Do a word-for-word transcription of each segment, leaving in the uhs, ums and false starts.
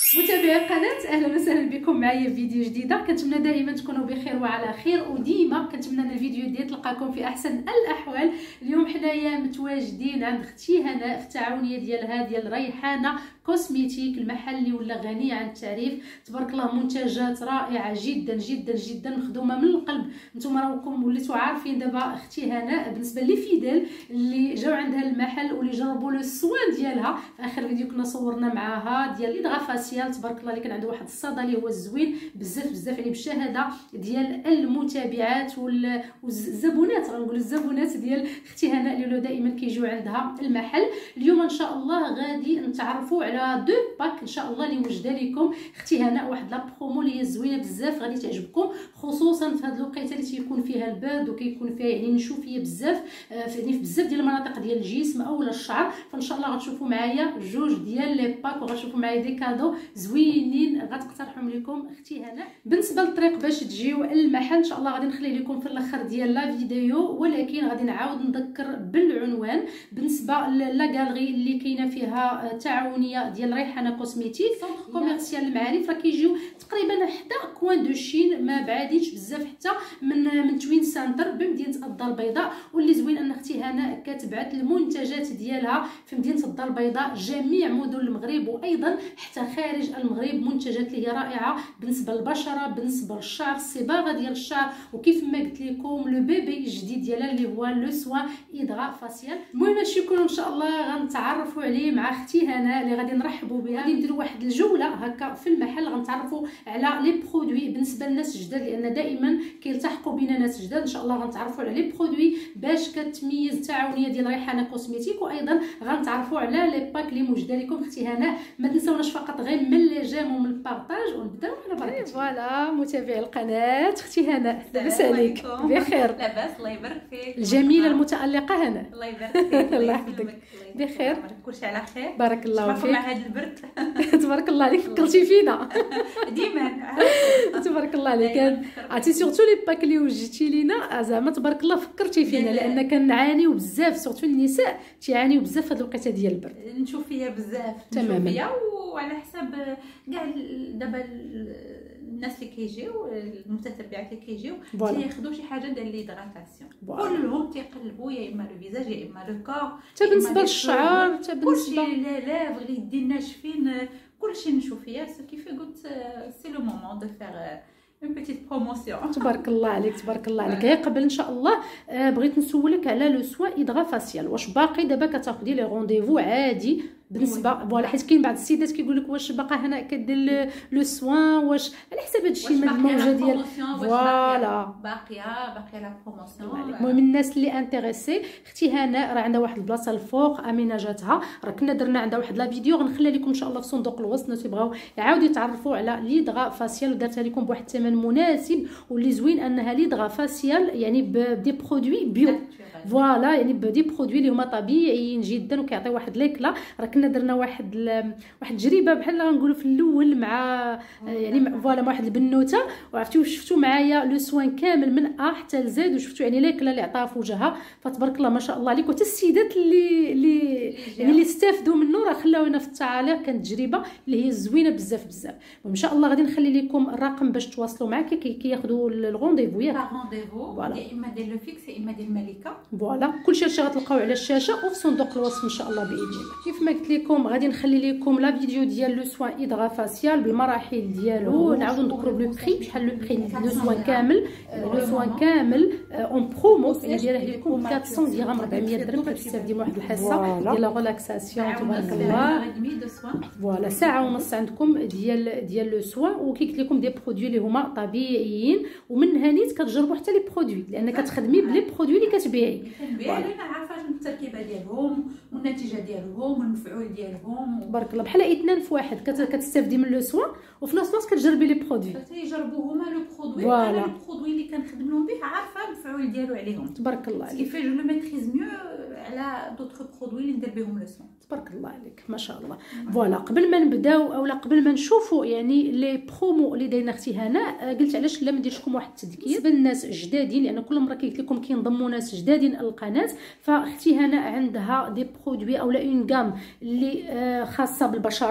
متابعي القناه، اهلا وسهلا بكم معايا في فيديو جديده. كنتمنى دائما تكونوا بخير وعلى خير، وديما كنتمنى ان الفيديو ديال تلقاكم في احسن الاحوال. اليوم حنايا متواجدين عند اختي هناء في التعاونيه ديالها ديال ريحانه كوسميتيك، المحل اللي ولا غني عن التعريف. تبارك الله منتجات رائعه جدا جدا جدا، مخدومه من القلب. نتوما راكم وليتوا عارفين دابا اختي هناء بالنسبه لي فيدال اللي جاو عندها المحل واللي جربوا لو السوان ديالها. في اخر فيديو كنا صورنا معاها ديال لي دغافاسيال، تبارك الله اللي كان عنده واحد الصدى اللي هو زوين بزاف بزاف، يعني بالشهاده ديال المتابعات والزبونات، غنقول الزبونات ديال اختي هناء اللي ولاو دائما كيجيو عندها المحل. اليوم ان شاء الله غادي نتعرفوا على دو باك ان شاء الله اللي وجده لكم اختي هناء، واحد لا برومو اللي هي زوينه بزاف غادي تعجبكم، خصوصا في هذه الوقيته اللي تيكون فيها البرد وكيكون فيها يعني نشوفيه بزاف يعني في بزاف ديال المناطق ديال الجسم اولا الشعر. فان شاء الله غتشوفوا معايا جوج ديال لي باك وغتشوفوا معايا دي كادو زوينين غتقترحهم لكم اختي هناء. بالنسبه للطريق باش تجيو المحل ان شاء الله غادي نخلي لكم في الاخر ديال لا فيديو، ولكن غادي نعاود نذكر بالعنوان. بالنسبه لا غالري اللي كاينه فيها تعاونيه ديال ريحانه كوسميتيك، سونتر كوميرسيال المعارف، راه كيجيو تقريبا حدا كوان دو شين، ما بعادينش بزاف حتى من من توين سانتر بمدينه الدار البيضاء. واللي زوين ان اختي هناء كتبعت المنتجات ديالها في مدينه الدار البيضاء، جميع مدن المغرب وايضا حتى خارج المغرب، منتجات اللي هي رائعه بالنسبه للبشره، بالنسبه للشعر، الصباغه ديال الشعر، وكيف ما قلت لكم لو بيبي الجديد ديالها اللي هو لو سوان ايدغا فاسيال. المهم هادشي كله ان شاء الله غنتعرفوا عليه مع اختي هناء اللي غادي نرحبوا بها. غادي نديروا واحد الجوله هكا في المحل، غنتعرفوا على لي برودوي بالنسبه للناس جداد، لان دائما كيلتحقوا بينا ناس جداد. ان شاء الله غنتعرفوا على لي برودوي باش كتميز التعاونيه ديال ريحانه كوسميتيك، وايضا غنتعرفوا على لي باك اللي موجوده لكم اختي هناء. ما تنساوناش فقط غير من لي جيم ومن البارطاج، ونبداو على بركه. فوالا متابعي القناه، اختي هناء لاباس عليك؟ بخير لاباس الله يبارك فيك. الجميله المتالقه هناء الله يبارك فيك. الله يحفظك. بخير كلشي على خير، بارك الله فيك. مع هذا البرد تبارك الله عليك، فكرتي فينا ديما. تبارك الله عليك. عرفتي سورتو لي باك اللي وجدتي لينا، زعما تبارك الله فكرتي فينا، لان كنعانيو بزاف سورتو النساء تيعانيو بزاف في هذه الوقيته ديال البرد. نشوف فيها بزاف تماما، فيها وعلى حساب كاع دابا الناس اللي كيجيو المتتبعات اللي كيجيو تياخذوا شي حاجه ديال ليدغاتاسيون، كلهم تيقلبوا يا اما لو فيزاج يا اما لو كور، حتى بالنسبه للشعر، حتى بالنسبه لا لافغ اللي يدي ناشفين، كلشي نشوف فيها. سو كيف قلت سي لو مومون دو فيغ اون بيتيت بروموسيون. تبارك الله عليك تبارك الله عليك. غير قبل ان شاء الله آه بغيت نسولك على لو سوا ايدغا فاسيال، واش باقي دابا كتاخدي لي رونديفو عادي بالنسبه فوالا؟ حيت كاين بعض السيدات كيقول لك واش باقا هنا كدير لو سوان، واش على حسب هادشي الموجه ديال فوالا باقيه باقيه لا بروموسيون. المهم الناس اللي انتريسي اختي هناء راه عندها واحد البلاصه الفوق اميناجاتها، راه كنا درنا عندها واحد لا فيديو غنخليها لكم ان شاء الله في صندوق الوصف، الناس يبغاو يعاودوا يتعرفوا على ليدغا فاسيال، ودارتها لكم بواحد الثمن مناسب. واللي زوين انها ليدغا فاسيال يعني بدي برودوي بيو، فوالا يعني بدي برودوي اللي هما طبيعيين جدا وكيعطيو واحد ليكلا. راه كنا درنا واحد واحد التجربه بحال غنقولوا في الاول مع يعني فوالا مع واحد البنوته، وعرفتوا شفتوا معايا لو سوان كامل من ا حتى لزد، وشفتوا يعني ليكلا اللي عطاها في وجهها. فتبارك الله ما شاء الله عليك. وحتى السيدات اللي اللي يعني اللي استافدوا منه راه خلاونا في التعاليق، كانت تجربه اللي هي زوينه بزاف بزاف. وان شاء الله غادي نخلي لكم الرقم باش تواصلوا معاك كي كياخذوا الرونديفو ياك رونديفو، يا اما ديال لو فيكس يا اما ديال الملكه. فوالا كلشي هادشي غتلقاو على الشاشه وفي صندوق الوصف ان شاء الله باذن الله. كيف ما قلت لكم غادي نخلي لكم لا فيديو ديال لو سوان ايدغا فاسيال بالمراحل ديالو، نعاودو نذكروا لو بري بشحال لو بري لو سوان كامل. لو سوان كامل اون برومو دايره لكم أربعمية درهم أربعمية درهم، كتستافدي من واحد الحصه ديال لا ريلاكساسيون تبارك الله. فوالا ساعه ونص عندكم ديال ديال لو سوان، وكيقلت لكم دي برودوي اللي هما طبيعيين، ومن هنيت كتجربوا حتى لي برودوي لان كتخدمي بلي برودوي اللي كتبيعي. كنبيع لنا عارفه التركيبه ديالهم والنتيجه ديالهم والمفعول ديالهم، تبارك الله بحال اثنين في واحد. كتستافدي من لو سوان وفي نفس الوقت كتجربي لي برودوي، تيجربوا هما لو برودوي وانا البرودوي اللي كنخدم لهم به عارفه المفعول ديالو عليهم. تبارك الله عليك. كيفاش جو لو ميتريز ميو على دوطخ برودوي اللي ندير بهم لو سوان. تبارك الله عليك ما شاء الله. فوالا قبل ما نبداو اولا قبل ما نشوفوا يعني لي برومو اللي دايرنا اختي هناء، قلت علاش لا ما نديرش لكم واحد التذكير بالنسبه للناس جدادين، لان كل مره قلت لكم كينضموا ناس جدادين القناه. فاختي هناء عندها دي برودوي اولا اون غام اللي خاصه بالبشره،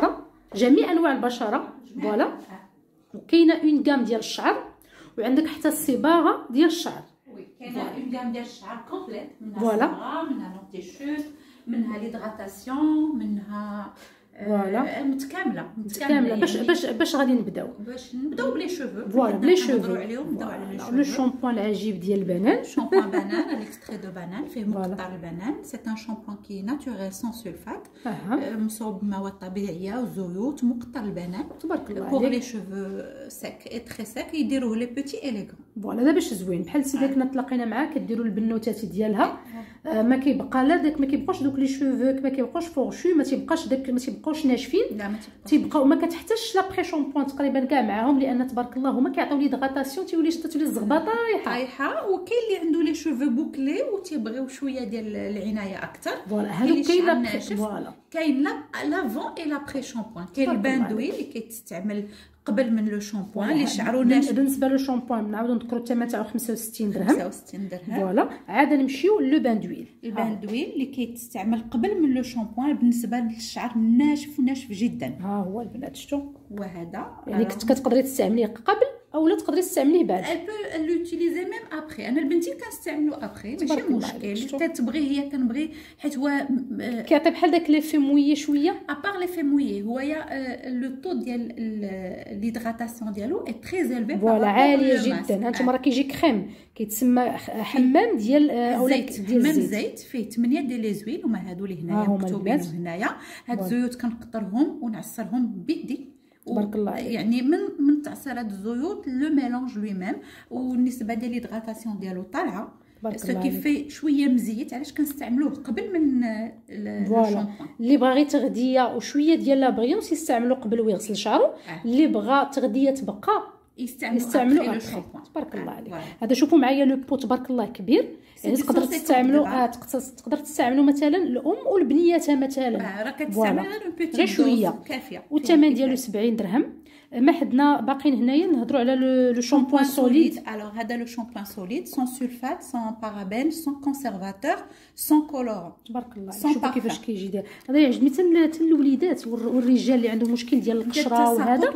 جميع انواع البشره فوالا. وكاينه اون غام ديال الشعر، وعندك حتى الصباغه ديال الشعر. وي كاينه اون غام ديال الشعر كومبليت، منها فوالا الصباغه، منها لونتيشوت، منها ليدغاتاسيون، منها فوالا متكامله متكامله. باش باش باش غادي نبداو باش نبداو بلي شوفو فوالا بلي شوفو عليهم. نبداو على لي شوفو. لو شامبوان العجيب ديال البنان، شامبوان بنان الاكستري دو بنان فيه مقطع البنان. سي ان شامبوان كي ناتوريل سون سولفات، مصوب بمواد طبيعيه وزيوت، مقطع البنان تبارك الله عليك. بوغ لي شوفو سيك اي تري سيك يديروه لي بوتي اليغون فوالا. هذا باش زوين بحال سيدي كنا تلاقينا معاه كديروا البنوتات ديالها، ما كيبقى لا داك ما كيبقاوش دوك لي شوفو ما كيبقاوش فورشو، ما تيبقاش داك ما تيبقاوش ناشفين، لا ما تيبقاو ما كتحتاجش لا بري شامبوان تقريبا كاع معاهم، لان تبارك الله هما كيعطيو لي دغاتاسيون تيولي تولي الزغبه طايحه طايحه. وكاين اللي عنده لي شوفو بوكلي وتيبغيو شويه ديال العنايه اكثر، فوالا هادو كاين لا فوالا كاين لا لافون اي لا بري شامبوان. كاين البان دويل اللي كيتستعمل قبل من لو شامبوان اللي شعرو ناشف. بالنسبه لو شامبوان نعاودو نذكروا الثمن تاعو خمسة وستين درهم خمسة وستين درهم فوالا. عاد نمشيو لو بان دويل. البان دويل اللي كيتستعمل قبل من لو شامبوان بالنسبه للشعر ناشف وناشف جدا. ها هو البنات شفتوا، وهذا يعني كنت كتقدري تستعمليه قبل اولا تقدري تستعمليه بعد. elle peut l'utiliser même après. انا لبنتي كنستعملو ابري ماشي مشكل، كتبغي هي كنبغي حيت هو كيعطي بحال داك لي في مويه شويه. ابار لي في مويه هو يا لو طو ديال ليدغاتاسيون ديالو اي تري زيلفي فوالا عاليه جدا. هانتوما راه كيجي كريم كيتسمى حمام ديال اولا ديال الزيت، فيه ثمانية ديال لي زويل هما هادو اللي هنايا مكتوبين هنايا. هاد الزيوت كنقطرهم ونعصرهم بيدي تبارك الله يعني من من تعصير هاد الزيوت لو ميلونج لوي ميم. والنسبه ديال ليدغاتاسيون ديالو طالعه سو كيفي شويه مزيت. علاش كنستعملوه قبل من الشامبوان؟ اللي بغى غير تغذيه وشويه ديال لا بريونس يستعملو قبل ويغسل شعرو. آه. اللي بغى تغذيه تبقى يستعملوا يستعملوا تبارك الله عليك. هذا شوفوا معايا لو بو تبارك الله كبير، يعني تقدر تستعملوا آه تقدر تستعملوا مثلا الام والبنياتها مثلا راه كتستعمل غير شويه كافيه. والثمن ديالو سبعين درهم. ما حدنا باقيين هنايا نهضروا على لو شامبوان سوليد. الوغ هذا لو شامبوان سوليد سون سولفات سون بارابين سون كونسيرفاتور سون كولورون تبارك الله. شوفوا كيفاش كيجي داير. هذا يعجبني حتى الوليدات والرجال اللي عندهم مشكل ديال القشره وهذا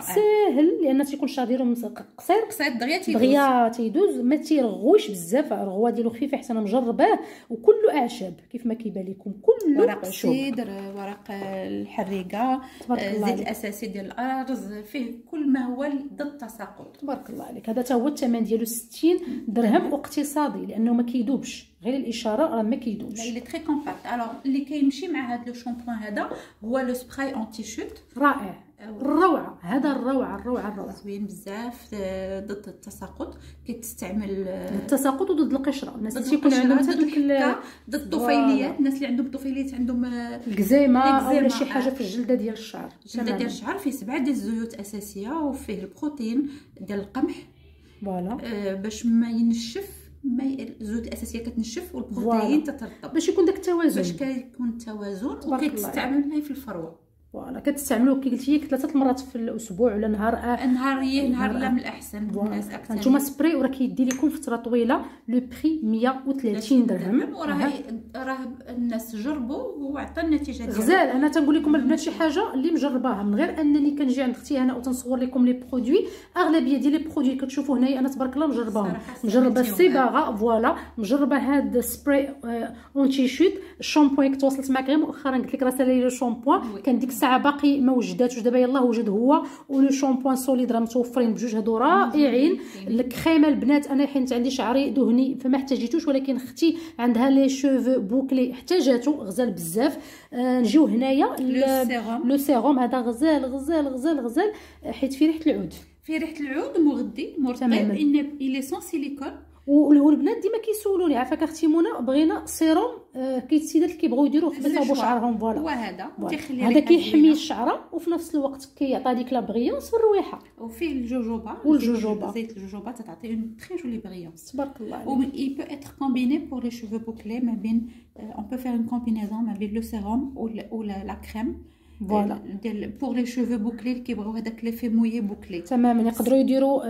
ساهل، لان تيكون الشعر ديالهم قصير قصير دغيا تيدوز دغيا تيدوز ما تيرغوش بزاف. الرغوه ديالو خفيفه حتى انا مجرباه وكله اعشاب كيف ما كيبان لكم، كله ورق السيدر ورق الحريقه زيت الاساسي ديال الارز، فيه كل ما هو ضد التساقط. تبارك الله عليك. هذا تا هو الثمن ديالو ستين درهم واقتصادي لانه ما كيذوبش، غير الاشاره راه ما كيذوبش. اللي تري كومباكت. الوغ اللي كيمشي مع هذا لو شامبوان هذا هو لو سبراي انتي شوت رائع الروعه. هذا الروعه الروعه الروعه زوين بزاف ضد التساقط. كتستعمل التساقط وضد القشره. الناس اللي تيكون عندهم هذوك ضد الطفيليات، الناس اللي عندهم طفيليات عندهم الكزيمه اولا شي حاجه في الجلده ديال الشعر. الجلده ديال الشعر فيه سبعه ديال الزيوت اساسيه وفيه البروتين ديال القمح فوالا آه باش ما ينشف. ما الزيوت الاساسيه كتنشف والبروتين تترطب باش يكون داك التوازن، باش كيكون التوازن. وكتستعمل في الفروه فوالا كتستعملوه كي قلتي ثلاثه المرات في الاسبوع ولا نهار آه نهار هي نهار لا من الاحسن الناس اكثر. نتوما سبراي وراه كيدي لكم فتره طويله. لو بري مية وثلاثين درهم. وراه راه الناس جربوا وعطى النتيجه ديالو غزال. انا تنقول لكم البنات شي حاجه اللي مجرباها من غير انني كنجي عند اختي هنا وتنصور لكم لي برودوي. اغلبيه ديال لي برودوي كتشوفوا هنايا انا تبارك الله مجرباهم. مجربه الصباغه فوالا، مجربه هاد سبراي اونتي شوت. الشامبوان كنت واصلت معك غير مؤخرا قلت لك راه سالي لي شامبوان كان ديك الساعه باقي ما وجداتوش، دابا يلاه وجد هو. ولو شامبوان سوليد راه متوفرين بجوج هادو رائعين. الكريمه البنات انا حيت عندي شعري دهني فما احتاجيتوش، ولكن اختي عندها لي شوفو بوكلي احتاجاتو غزال بزاف. آه نجيو هنايا لو سيروم هذا غزال غزال غزال غزال حيت فيه ريحه العود. فيه ريحه العود مغذي مرطب ان لي سون سيليكون. والبنات ديما كيسولوني عافاك اختي منى بغينا سيروم. آه كاين السيدات اللي كيبغيو يديروه قبل ما شعرهم فوالا. وهذا تيخلي هذا كيحمي الشعره وفي نفس الوقت كيعطي ديك لا بريونس والرويحه. وفيه الجوجوبا والجوجوبا زيت الجوجوبا تعطي اون تري جولي بريونس تبارك الله عليك. و اي بو اتر كومبيني بور لي شوفو بوكلي ما بين اون بو فير اون كومبينيزون ما بين لو سيروم و لا كريم فوالا ديال بور لي شوفو بوكلي اللي كيبغيو هذاك ليفي مويي بوكلي تماما. يقدروا يديروا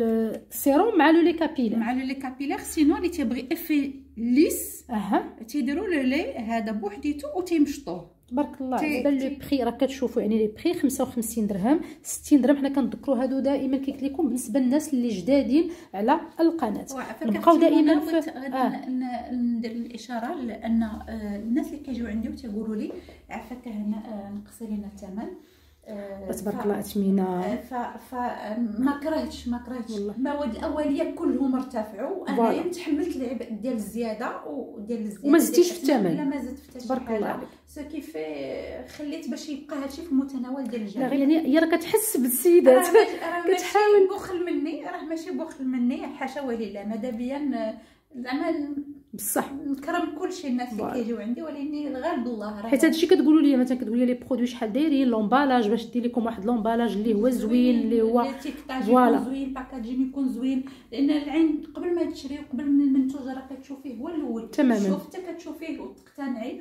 السيروم مع لو لي كابيلير مع لو لي كابيلير. سينو اللي تيبغي افي ليس اها تيديروا لو لي هذا بوحديتو وتيمشطوه تبارك الله. دابا لو بري راه كتشوفوا يعني لي بري خمسة وخمسين درهم ستين درهم. حنا كنذكروا هادو دائما كي قلت لكم بالنسبه للناس اللي جدادين على القناه. نبقاو دائما في آه. ندير الاشاره لان الناس اللي كيجيو عندي وتيقولوا لي عفاك هنا نقصي لنا الثمن تبارك الله اثمنه. ف فما كرهتش ما كرهتش المواد الاوليه كلهم ارتفعوا. انا تحملت العبء ديال الزياده وديال الزياده وما زدتيش في الثمن. لا ما زدت حتى شي تبارك الله عليك. سو كيف خليت باش يبقى هادشي في المتناول ديال الجميع. يعني هي راه كتحس بالسيدات كتحاول بخل مني. راه ماشي بخل مني حاشا ولله. ماذا بيا زعما بصح نكرم كلشي الناس اللي كيجيو عندي ولكن الغالب الله راه حيت هادشي كتقولوا لي مثلا كتقولوا لي لي برودوي شحال دايرين لومبالاج باش دير لكم واحد لومبالاج اللي هو زوين اللي هو فوالا زوين باكاجين يكون زوين لان العين قبل ما تشري وقبل من المنتوج راه كتشوفيه هو الاول تماما. شوف حتى كتشوفيه وتقتنعي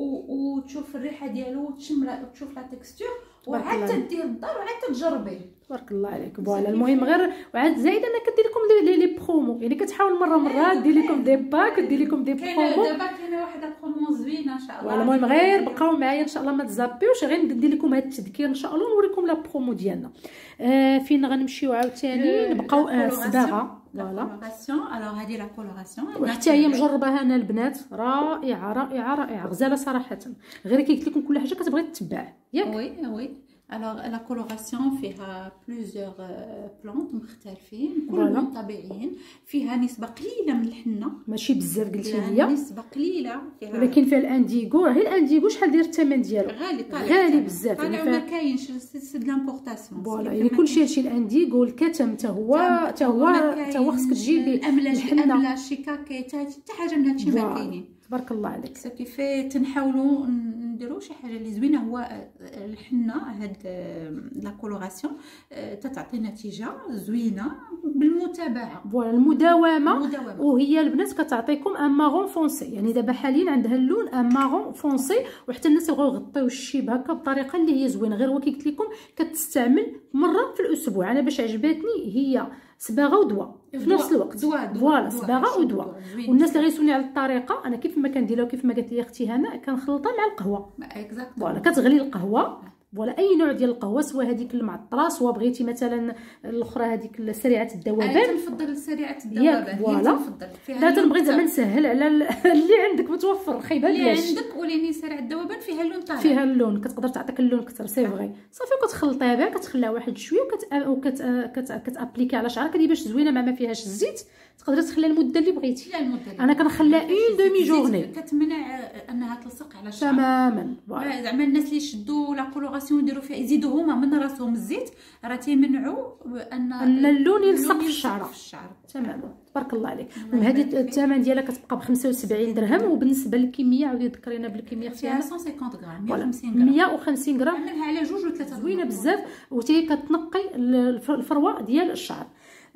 وتشوف الريحه ديالو وتشم وتشوف لا تكستور وعاد تدير الدار وعاد تجربيه. تبارك الله عليك. فوالا المهم غير وعاد زايد انا كدير لكم لي لي برومو يعني كتحاول مره مره دير لكم دي باك دير لكم دي برومو. دابا كاينه واحد البرومو زوينه ان شاء الله. فوالا المهم غير بقاو معايا ان شاء الله ما تزابيوش. غير ندير لكم هذا التذكير ان شاء الله ونوريكم لا برومو ديالنا. آه فين غنمشيو عاوتاني نبقاو الصباغه. فوالا كولوراسيون. الوغ هذه لا كولوراسيون وحتى هي مجربه انا البنات رائعه رائعه رائعه غزاله صراحه. غير كي قلت لكم كل حاجه كتبغي تتبع ياك. وي وي. الوغ لا كولوراسيون فيها بلوزيور بلانت مختلفين كلهم طبيعيين. فيها نسبه قليله من الحنه ماشي بزاف قلتي ليا نسبه قليله فيها. ولكن فيها الانديغو. غير الانديغو شحال داير الثمن ديالو؟ غالي طالع غالي بزاف يعني ما كاينش سي د لامبورطاسيون. فوالا يعني كلشي هادشي الانديغو الكتم حتى هو حتى هو حتى هو خصك تجيبي الاملاج الاملاج شيكاكي حتى حاجه من هادشي ما كاينين. تبارك الله عليك. كيف تنحاولوا نديروا شي حاجه اللي زوينه. هو الحنه هاد لا كولوراسيون تتعطي نتيجه زوينه بالمتابعه. فوالا المداومه. وهي البنات كتعطيكم ان مارون فونسي. يعني دابا حاليا عندها اللون ان مارون فونسي وحتى الناس يبغيو يغطيو الشيب هكا بطريقه اللي هي زوينه. غير هو كي قلت لكم كتستعمل مره في الاسبوع. انا باش عجباتني هي صباغه ودواء في نفس الوقت. فوالا صباغه ودواء. والناس اللي غيسولني على الطريقه انا كيف ما كنديرها وكيف ما قالت لي اختي هنا كنخلطها مع القهوه. فوالا كتغلي القهوه ولا اي نوع ديال القهوه سواء هذيك المعطره سواء بغيتي مثلا الاخرى هذيك سريعه الذوبان. انا تنفضل سريعه الذوبان. فوالا لا تنبغي زعما نسهل على اللي عندك متوفر خايبه اللي عندك وليني سريعه الذوبان فيها اللون طالع فيها اللون كتقدر تعطيك اللون اكثر سي فغي صافي. وكتخلطيها بها كتخليها واحد شويه وكت وكت كتابليكي على شعرك هذه باش زوينه مع ما فيهاش الزيت. تقدر تخليها المده اللي بغيتي. لا المده انا كنخليها اون دومي جورني كتمنع انها تلصق على الشعر تماما. زعما الناس اللي يشدوا لا كولوراسيون يديروا فيها يزيدوا هما من راسهم الزيت راه تيمنعوا ان ان اللون يلصق في الشعر. في الشعر تماما. تبارك الله عليك. المهم هذه الثمن ديالها كتبقى ب خمسة وسبعين درهم. وبالنسبه للكميه عاودي ذكرينا بالكميه فيها مية وخمسين غرام مية وخمسين غرام مية وخمسين غرام عملها على جوج وثلاثه زوينه بزاف. وتي كتنقي الفروه ديال الشعر.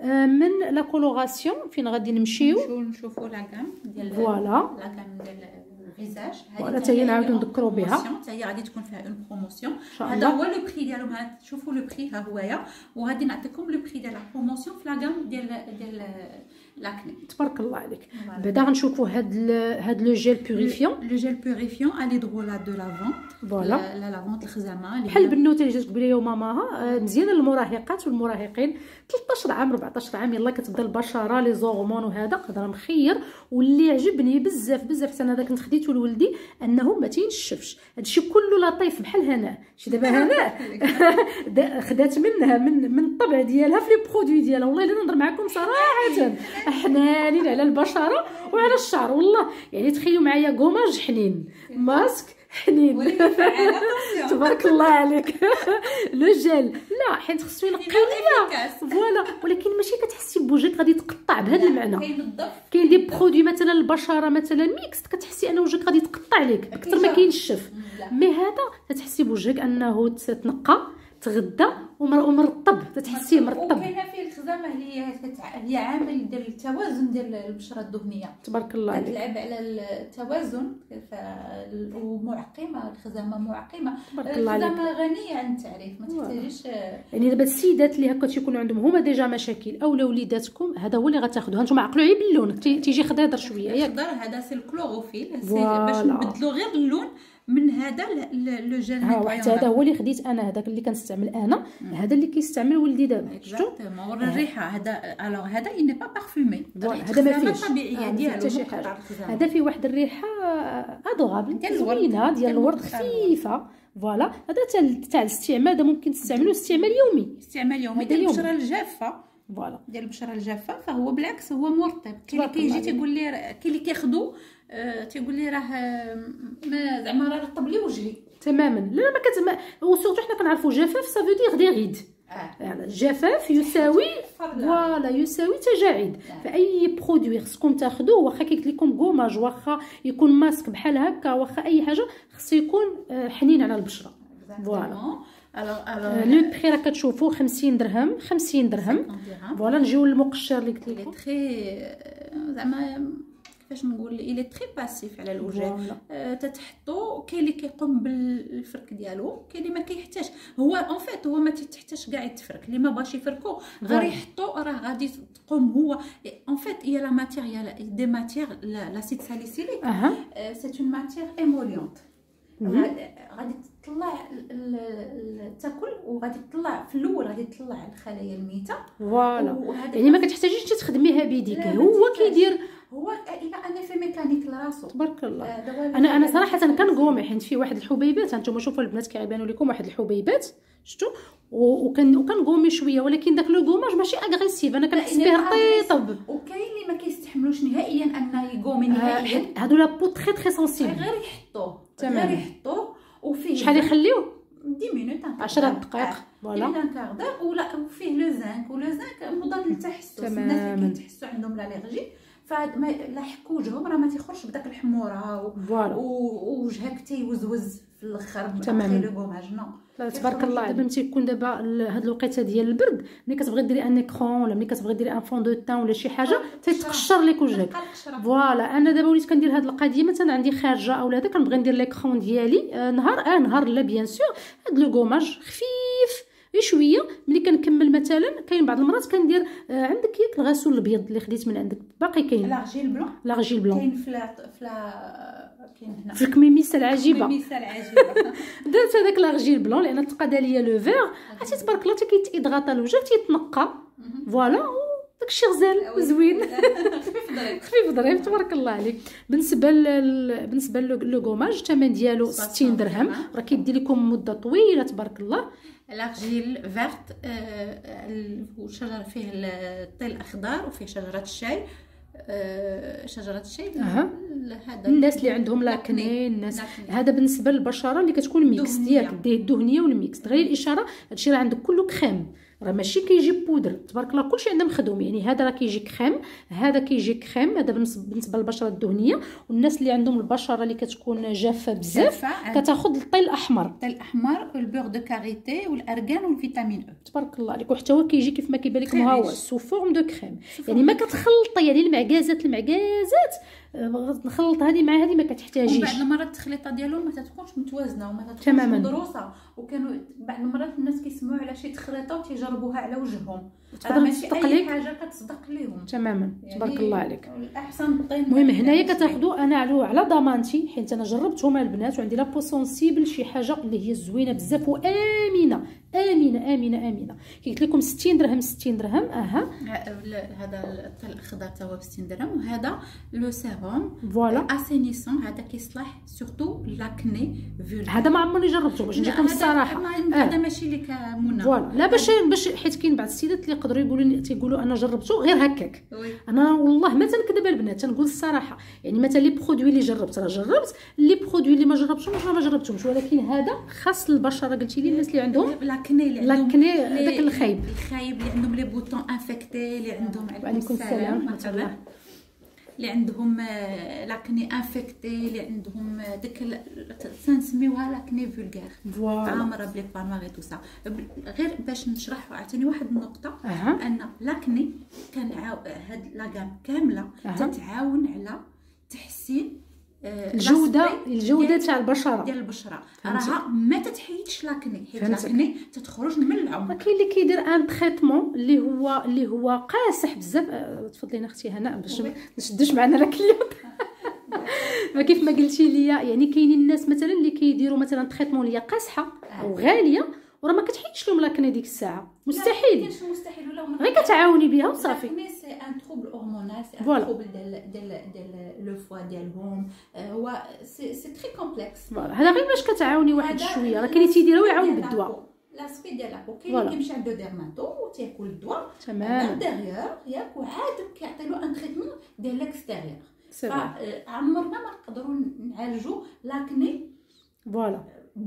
من لا كولوراسيون فين غادي نمشيو نشوفوا لا غام ديال فوالا لا غام ديال الفيزاج. فوالا حتى هي نعاودو نذكروا بها حتى هي غادي تكون فيها اون بروموسيون. هذا هو لو بري ديالهم. تشوفوا لو بري ها هويا وغادي نعطيكم لو بري ديال لا بروموسيون في لا غام ديال ديال لاكني. تبارك الله عليك. بعدا غنشوفوا هاد هاد لو جيل بوريفيون. لو جيل بوريفيون الي دغولا دو لافون. فوالا لا لافون الخزامه بحال البنوته اللي جات قبيله يوم ماماها مزيانه للمراهقات والمراهقين ثلاثطاش عام أربعطاش عام يلاه كتبدا البشره لي زورمون وهذا قدر مخير. واللي عجبني بزاف بزاف حتى انا هذا كنت خديته لولدي انه ما تينشفش. هادشي كله لطيف بحال هنا شي دابا هنا خدات منها من من الطبع ديالها في لي برودوي ديالها. والله الا نهضر معكم صراحه حنانين على البشره وعلى الشعر. والله يعني تخيلوا معايا كوماج حنين ماسك حنين تبارك الله عليك. لو جيل لا حيت خصو ينقيوها فوالا ولكن ماشي كتحسي بوجهك غادي تقطع بهذا المعنى. كاين دي برودوي مثلا البشره مثلا ميكس كتحسي ان وجهك غادي يتقطع لك اكثر ما كينشف. مي هذا تتحسي بوجهك انه تنقى تغدى ومرطب تتحسيه مرطب. وكاينه فيه الخزامه اللي هي هي عامل ديال التوازن ديال البشره الدهنيه. تبارك الله عليك. كتلعب على التوازن ومعقمه. الخزامه معقمه. الخزامه غنيه عن التعريف ما تحتاجيش. يعني دابا السيدات اللي هكا تيكونوا عندهم هما ديجا مشاكل او وليداتكم هذا هو اللي غتاخذوه. نتوما عقلوا عليه باللون تيجي خضيضر شويه ياك. خضر هذا سي الكلوروفيل باش نبدلوا غير اللون من هذا لو جيل ها واحد هذا هو اللي خديت انا، هذاك اللي كنستعمل انا، هذا اللي كيستعمل ولدي دابا. شفتوا اكزاكتومون الريحه هذا. الوغ هذا اي ني با بارفومي، هذا ما فيهش طبيعيه ديالو شي حاجه. هذا فيه واحد الريحه ادوغابل زوينه ديال الورد خفيفه. فوالا هذا تاع الاستعمال، هذا ممكن تستعملوه استعمال يومي، استعمال يومي ديال البشره الجافه. فوالا ديال البشره الجافه فهو بالعكس هو مرطب. كاين اللي كيجي تيقول لي، كاين اللي كياخذوا تيقول لي راه ما زعما راه رطب لي وجهي تماما. لا ما كتما، وسورتو حنا كنعرفوا جفاف سافو دير ديغيد. يعني الجفاف يساوي فوالا يساوي تجاعيد. آه. فاي برودوي خصكم تاخذوه، واخا كيقول لكم كوماج، واخا يكون ماسك بحال هكا، واخا اي حاجه خصو يكون حنين على البشره. فوالا لو بري راه كتشوفوا خمسين درهم خمسين درهم. فوالا نجيو للمقشر اللي قلت لكم تري زعما كيفاش نقول الي تري باسيف على الوجه. أه تتحطو كاين اللي كيقوم بالفرك ديالو، كاين اللي ما كيحتاج. هو اون فيت هو ما تحتاج كاع يتفرك، اللي ما باغاش يفركو غير يحطو راه غادي تقوم هو اون فيت. هي لا ماتير دي ماتير لاسيد ساليسيليك سي اون ماتير ايموليونت، غادي تطلع تاكل وغادي تطلع في الاول غادي تطلع الخلايا الميته. فوالا يعني ما كتحتاجيش تخدميها بيديك، هو كيدير هو الى ان في ميكانيك لراسو. تبارك الله. انا انا صراحه كنقوم حيت في واحد الحبيبات، هانتوما شوفوا البنات كيبانوا لكم واحد الحبيبات شفتوا، وكان وكنقومي شويه، ولكن داك لو غوماج ماشي اغريسيف، انا كنحس به رطيب. وكاين اللي ما كيستحملوش نهائيا ان يقومي نهائيا، هادو لا بو تري تري سونسيبل، غير يحطوه غير يحطوه وفيه شحال يخليوه عشرة مينوت عشرة دقائق. فوالا الى كاردور. ولا وفيه لو زانك، ولو زانك مضاد للتحسس. الناس اللي كيتحسوا عندهم لاليرجي فما لا حك وجههم راه ما تيخرجش بداك الحموره ووجهك تيوزوز في الاخر تماما. لو غوماج نو تبارك الله. دابا ملي تيكون دابا هاد الوقيته ديال البرد، ملي كتبغي ديري ان ايكرون ولا ملي كتبغي ديري ان فون دو تان ولا شي حاجه تيتقشر لك وجهك. فوالا انا دابا وليت كندير هاد القضيه، مثلا عندي خارجه او هذا كنبغي ندير ليكرون ديالي آه نهار اه نهار لا بيان سور هاد لو غوماج خفيف شويه. ملي كنكمل مثلا كاين بعض المرات كندير آه عندك ياك الغسول الابيض اللي خديت من عندك باقي كاين لاغجيل بلون لاغجيل بلون كاين فلا فلا كاين هنا في الكميميسه العجيبه الكميميسه العجيبه درت هذاك لاغجيل بلون لان تقاد ليا لو فير. عرفتي تبارك الله كيتيدغاطا الوجه تيتنقى. فوالا داكشي غزال وزوين خفيف ظريف خفيف ظريف تبارك الله عليك. بالنسبه لل... بالنسبه لو غوماج الثمن ديالو ستين درهم، راه كيدي لكم مده طويله تبارك الله. لاغجيل فيرت وشجر فيه الطي الاخضر وفيه شجره الشاي. شجره الشاي هذا الناس اللي عندهم لاكني، الناس هذا بالنسبه للبشره اللي كتكون ميكس ديالك ديه الدهنيه والميكس. غير الاشاره هادشي راه عندك كله كريم، راه ماشي كيجي بودر تبارك الله، كلشي عندنا مخدوم. يعني هذا راه كيجي كريم، هذا كيجي كريم. هذا بالنسبه للبشره الدهنيه. والناس اللي عندهم البشره اللي كتكون جافه بزاف كتاخذ الطي الاحمر الطي الاحمر والبور دو كاريتي والارغان والفيتامين او تبارك الله عليك. وحتى هو كيجي كيف ما كيبان لكم ها هو سو فورم دو كريم. يعني ما كتخلطي يعني المعكازات المعكازات نخلط هذه مع هذه ما كتحتاجيش. وبعض المرات التخليطه ديالهم ما تكونش متوازنه وما تكونش مدروسه. وكانوا بعض المرات الناس كيسمعوا على شي تخليطه وتيجربوها على وجههم، راه ماشي اي حاجه كتصدق ليهم تماما. تبارك يعني الله عليك. الاحسن الطين. المهم هنايا كتاخذوا انا على على ضمانتي، حيت انا جربتهم البنات وعندي لابو سونسيبل، شي حاجه اللي هي زوينه بزاف وامنه امنه امنه امنه. قلت لكم ستين درهم ستين درهم. اها هذا الطي الاخضر تا هو ب ستين درهم. وهذا لو سيروم فوالا اسينيسون، هذا كيصلح سورتو لاكني فولغار. هذا ما عمرني جربته باش نجيكم الصراحه. هذا آه. ماشي لك منى فوالا لا باش باش حيت كاين بعض السيدات اللي يقدروا يقولوا لي تيقولوا انا جربته غير هكاك. انا والله ما تنكذب البنات تنقول الصراحه. يعني مثلا لي برودوي اللي جربت راه جربت، لي برودوي اللي ما جربتهمش راه ما جربتهمش. ولكن هذا خاص البشره قلتي لي الناس اللي عندهم لاكني اللي عندهم لاكني داك الخايب الخايب اللي عندهم لي بوطون انفيكتي، اللي عندهم عليكم السلام ورحمه الله، اللي عندهم لاكني انفيكتي، اللي عندهم ديك تنسميوها لاكني فولغار عامره بلي بانوار اي تو سا. غير باش نشرح عاوتاني واحد النقطه أه. ان لاكني كان هاد لاغام كامله أه. تتعاون على تحسين الجوده الجوده تاع البشره ديال البشره. راها ما تتحيدش لاكني، حيت لاكني تتخرج من العمر. كاين اللي كيدير ان تريتمون اللي هو اللي هو قاصح بزاف. تفضلي اختي هنا باش ما نشدوش معنا لا كليونط. كيف ما قلتي لي يعني كاينين الناس مثلا اللي كيديروا مثلا تريتمون اللي قاصحه او غاليه وراه ما كتحيدش لهم لاكني ديك الساعه مستحيل. كاينش مستحيل ولا غير كتعاوني بها وصافي. مي سي ان تروبل هرمونال، سي ان تروبل ديال ديال ديال لو فوا ديالهم، هو سي سي تري كومبلكس. هذا غير باش كتعاوني واحد شويه، راه كاين اللي تيديروا يعاون بالدواء. لاسبي ديال لاكو كاين اللي كيمشي عند ديرماتو وتاكل الدواء تمام ديغيور ياك، وعاد كيعطي له ان تريتمون ديال ليكستيريور. فعمرنا ما نقدروا نعالجوا لاكني فوالا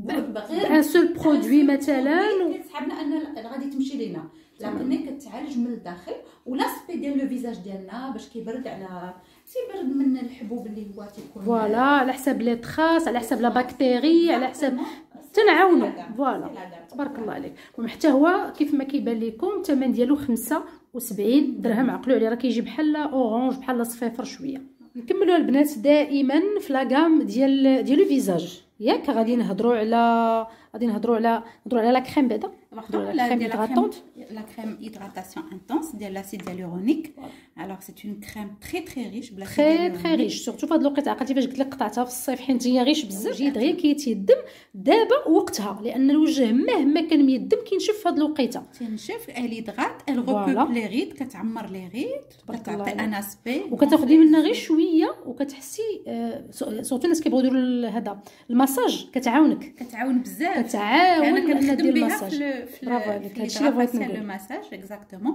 بان سول برودوي مثلا. كيسحبنا ان غادي تمشي لينا، لاكني كتعالج من الداخل. ولاسبي ديال لو فيزاج ديالنا باش كيبرد على تيبرد من الحبوب اللي هو تيكون فوالا على حساب لي تراس، على حساب لا بكتيري، على حساب تنعاونوا فوالا. تبارك الله عليك. وحتى هو كيف ما كيبان لكم الثمن ديالو خمسة وسبعين درهم. عقلوا عليه راه كيجي بحال اورانج بحال صفيفر شويه. نكملوا البنات دائما في لاغام ديال ديال لو فيزاج ياك. غادي نهضروا على غادي نهضروا على نهضروا على لا كريم بعدا، لا كريم هيدراتونت، لا كريم هيدراتاسيون انتونس ديال لاسيد هيالورونيك. الوغ سي اون كريم تري تري ريش بلا تري تري ريش، سورتو في هاد الوقيته. عقلتي فاش قلت لك قطعتها في الصيف حيت هي ريش بزاف، جي دغيا كيتيدم دابا وقتها، لان الوجه مهما كان ميدم كينشف في هاد الوقيته. تنشف الهيدرات ال غوكوب لي ريد، كتعمر لي ريد، كتعطي ان اسبي وكتاخدي منها غير شويه وكتحسي سورتو الناس كيبغيو يديروا هذا المساج كتعاونك، كتعاون بزاف. كتعاون انا كنخدم بها المساج. في برافو عليك، هادشي اللي بغيت نقول. المساج اكزاكتومون.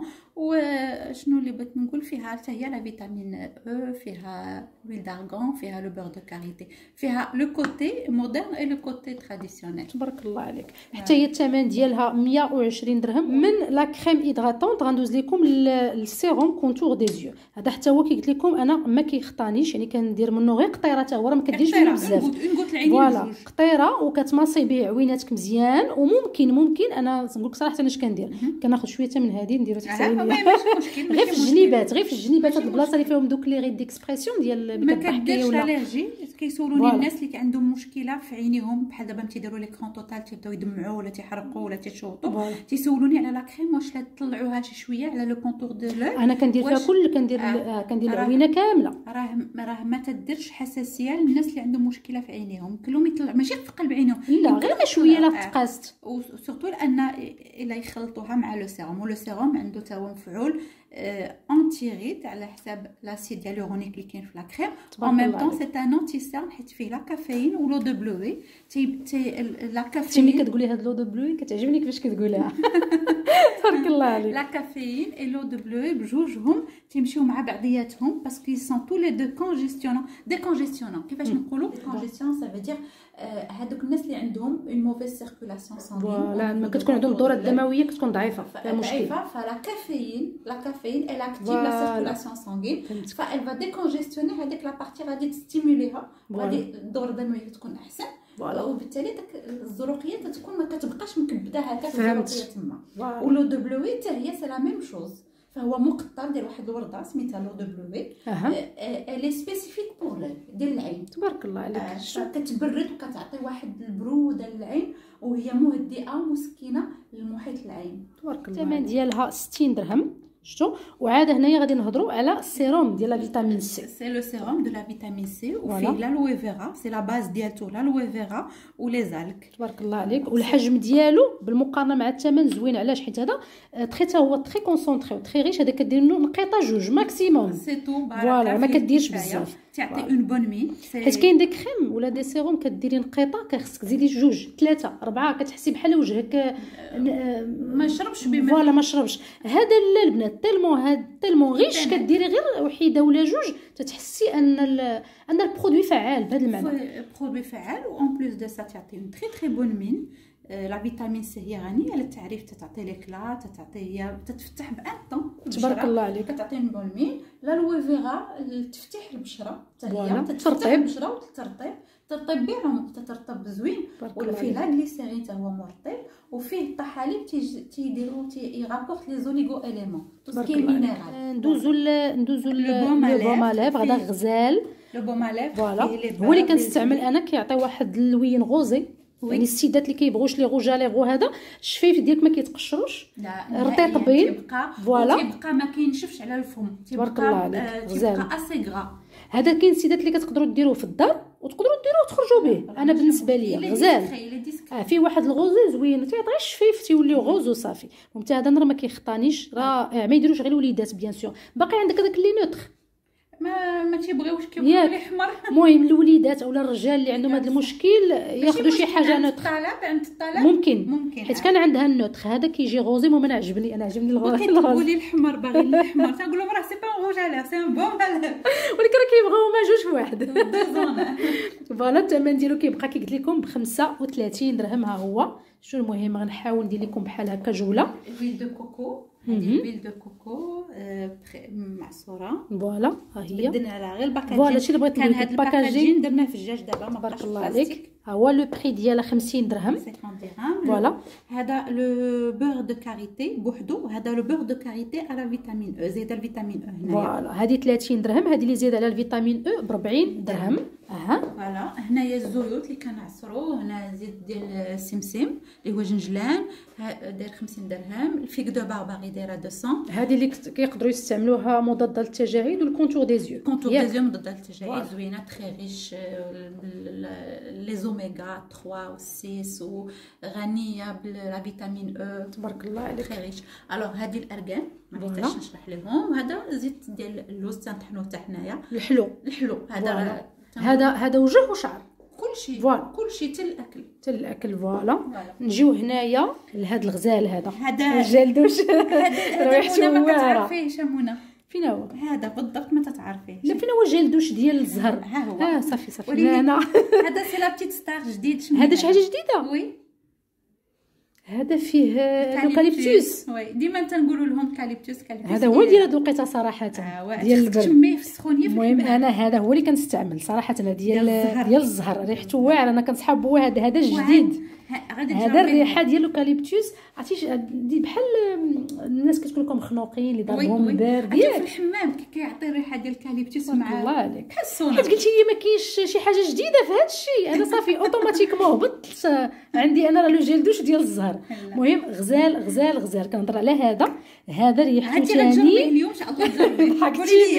وشنو اللي بغيت نقول فيها حتى هي لا فيتامين او، فيها لويل دارغون، فيها لو بور دو كاريتي، فيها لو كوتي مودرن اي لو كوتي تراديسيونيل. تبارك الله عليك. حتى هي الثمن ديالها مية وعشرين درهم. من لا كريم هيدراتونت غندوز لكم السيروم كونتور دي زيو. هذا حتى هو كي قلت لكم انا ما كيخطانيش، يعني كندير منه غير قطيره، حتى هو راه ما كديرش منه بزاف، فوالا قطيره وكتماصي به عويناتك مزيان. وممكن ممكن انا نقول لك صراحه انا اش كندير، كناخذ شويه من هذه نديرو تحت غير في الجنيبات، غير في الجنيبات هاد البلاصه اللي فيهم دوك لي ريد ديكسبرسيون ديال ما كديرش الالرجي. كيسولوني الناس اللي عندهم مشكله في عينيهم، بحال دابا تيديروا لي كرون توتال تيبداو يدمعوا ولا تيحرقوا ولا تيشوطوا، تيسولوني على لا كريم واش لا تطلعوها شي شويه على لو كونتور دو لو. انا كندير فيها كل كندير آه. كندير العوينه كامله. راه راه ما تديرش حساسيه للناس اللي عندهم مشكله في عينيهم، كلهم يطلع ماشي في قلب عينهم، لا غير شويه لا تقاست. وسورتو لان الا يخلطوها مع لو سيروم، ولو سيروم عنده تا هو مفعول انتي ريد على حساب لاسيد هيالورونيك اللي كاين في لا كريم. ان ميم طون سي ان انتي سيرن حيت فيه لا كافيين ولو دو بلوي. تي تي لا كافيين ملي كتقولي هاد لو دو بلوي كتعجبني كيفاش كتقوليها. تبارك الله عليك. لا كافيين اي لو دو بلوي بجوجهم تيمشيو مع بعضياتهم باسكو سون تو لي دو كونجيستيونون دي كونجيستيونون. كيفاش نقولوا كونجيستيون؟ سا فيدير هذوك الناس اللي عندهم اون موفيز سيركولاسيون سانغين، فوالا ما كتكون عندهم الدوره الدمويه كتكون ضعيفه، فيها مشكل. فلا كافيين لا كافيين elle active la circulation sanguine، فelle va décongestionner هذيك لا بارتي، غادي تستيموليها، غادي الدوره الدمويه تكون احسن، وبالتالي داك الزروقيه تتكون ما كتبقاش مكبده هكاك الزروقيه تما. ولو دو بلوي حتى هي سي لا ميم شوز، فهو مقطر ديال واحد الورده سميتها لو دو بلوي، الي سبيسيفيك بور لو ديال العين. تبارك الله عليك. آه كتبرد وكتعطي واحد البروده للعين، وهي مهدئه ومسكنه للمحيط العين. تبارك الله. الثمن ديالها ستين درهم شفتوا. وعاد هنايا غادي نهضروا على السيروم ديال لا فيتامين سي. سي لو سيروم دو لا فيتامين سي، وفيه لالوي فيرا، سي لا باز ديالتو لالوي فيرا ولي زالك. تبارك الله عليك. والحجم ديالو بالمقارنه مع الثمن زوين. علاش؟ حيت هذا تري تا هو تري كونسونطري تري ريش. هذا كدير له نقيطه جوج ماكسيموم، سي تو فوالا ما كديرش بزاف، تعطي اون بون مين. حيت كاين دي كريم ولا دي سيروم كديري نقيطه كخصك تزيدي جوج ثلاثه اربعه، كتحسي بحال وجهك ما شربش بما فوالا ما شربش. هذا لا البنات تيلمون هاد تيلمون غيش كديري غير وحيده ولا جوج تتحسي ان ان البرودوي فعال بهذا المعنى. برودوي فعال، وان بليس دو سا تعطي اون تري تري بون مين. لا فيتامين سي هي غنيه على التعريف، تتعطي ليكلا، تتعطي هي تتفتح بان طون. تبارك الله عليك. كتعطي بون مين. لا لو فيغا لتفتح البشره حتى هي تتفتح البشره والترطيب، ترطيب بعمق، تترطب زوين. وفيه لا غليسيرين حتى هو مرطب، وفيه الطحالب تيديروا يغابورت لي زوليغو اليمون تو سكي مينيرال. ندوزو ندوزو لو بوماليف. هذا غزال لو بوماليف فوالا هو اللي كنستعمل انا، كيعطي واحد اللوين غوزي يعني السيدات اللي كيبغوش لي غوج اليغ وهذا الشفايف ديالك ما كيتقشروش، لا رقيق بيض فوالا، تيبقى ما كينشفش على الفم، تبارك الله عليك غزال اسي غرا. هذا كاين السيدات اللي كتقدروا ديروه في الدار وتقدروا ديروه وتخرجوا به. انا بالنسبه لي غزال اه فيه واحد الغوزي زوين تيعطي الشفايف تيوليو غوز وصافي. ومتى هذا راه ما كيخطانيش رائع، ما يديروش غير الوليدات بيان سور. باقي عندك هذاك اللي نوتر ما ما تيبغيوش كيبغيو لي حمر. المهم الوليدات اولا الرجال اللي عندهم هذا المشكل ياخذوا شي حاجه نوتر. الطلب عند الطلب ممكن ممكن حيت كان عندها النوتر هذا كيجي غوزي. وما انا عجبني انا عجبني الغوز. كيطلبوا لي الحمر باغي الحمر تنقول لهم راه سي با روج عليه سي ان بون ولكن راه كيبغيو ما جوج في واحد. فوالا الثمن ديالو كيبقى كي قلت لكم ب خمسة وثلاثين درهم. ها هو شو المهم غنحاول ندير لكم بحال هكا جوله. الويل دو كوكو هذه الويل دو كوكو معصوره فوالا ها هي بدلنا على غير الباكاجين. فوالا هادشي اللي بغيت نقول لك الباكاجين درناه في الدجاج دابا ما بارك الله عليك. ها هو لو بري ديالها خمسين درهم فوالا. هذا لو بور دو كاريتي بوحدو، هذا لو بور دو كاريتي على فيتامين او زايده الفيتامين او هنايا فوالا. هذه ثلاثين درهم، هذه اللي زايده على الفيتامين او ب أربعين درهم. اها فوالا. هنايا الزيوت اللي كنعصروا، هنا زيت ديال السمسم اللي هو جنجلان داير خمسين درهم. الفيك دو بارباري دايره مئتين. هذه اللي كيقدروا يستعملوها مضاده للتجاعيد والكونتور دي زيو. كونتور دي زيو مضاده للتجاعيد زوينه تري ريش لي اوميغا ثلاثة و ستة وغنيه بالفيتامين او تبارك الله عليك تري ريش. الوغ هذه الارغان ما بغيتش نشرح لهم. هذا زيت ديال اللوز تنطحنوه حتى حنايا الحلو الحلو هذا هذا هذا وجه وشعر كلشي فوالا كلشي حتى الاكل حتى الاكل فوالا. نجيو هنايا لهذا الغزال هذا هذا الجلدوش ريحته ما كتعرفيهش منى فين هو هذا بالضبط ما تتعرفيه. لا فين هو الجلدوش ديال الزهر. ها هو اه صافي صافي انا هذا سي لا بتيت ستار جديد. هذا شي حاجه جديده وي هذا فيه الكاليبتوس. وي ديما تنقولوا لهم كاليبتوس كاليبتوس. هذا هو ديال دوقيته صراحه آه ديال البرد تشميه في السخونيه. المهم انا هذا هو اللي كنستعمل صراحه ديال ديال الزهر ريحته واعره. انا كنصحاب بو هذا هذا جديد. هذا الريحه ديال الكاليبتوس عرفتي بحال الناس كتقول لكم مخنوقين اللي ضربهم البارد ياك في الحمام كيعطي الريحه ديال الكاليبتوس مع الله عليك. حسونا حيت قلتي لي ما كاينش شي حاجه جديده في هذا الشيء انا صافي اوتوماتيكمون هبطت عندي انا راه لو جيل دوش ديال الزهر. المهم غزال غزال غزال كنهضر على هذا. هذا ريحته ثاني اليوم ان شاء الله تجربي قولي لي